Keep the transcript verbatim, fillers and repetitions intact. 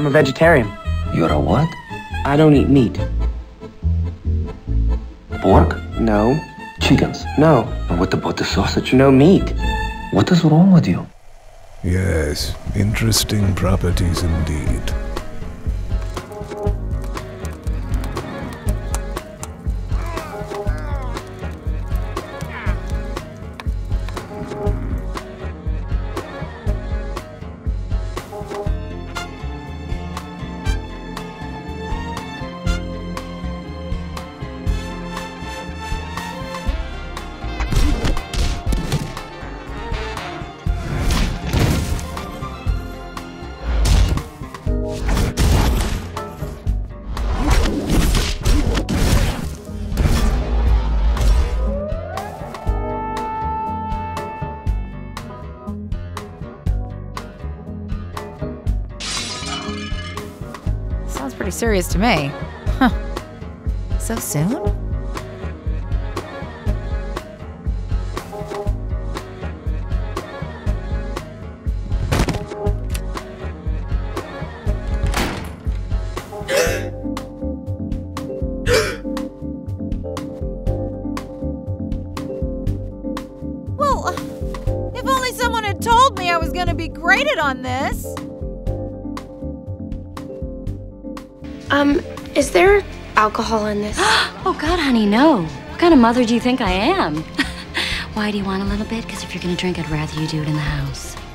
a vegetarian. You're a what? I don't eat meat. Pork? No. Chickens? No. And what about the sausage? No meat. What is wrong with you? Yes, interesting properties indeed. Sounds pretty serious to me. Huh. So soon? Well, if only someone had told me I was gonna be graded on this. Um, is there alcohol in this? Oh, God, honey, no. What kind of mother do you think I am? Why do you want a little bit? Because if you're gonna drink, I'd rather you do it in the house.